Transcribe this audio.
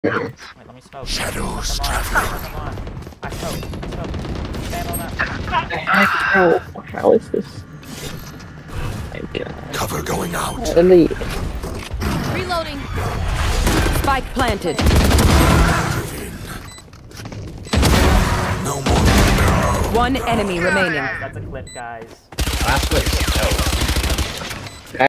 Wait, let me smoke. Shadows Come on. I smoke. Stand on that. How is this? Cover going out. Reloading. Spike planted. No more. One enemy remaining. That's a clip, guys. Last clip. Oh.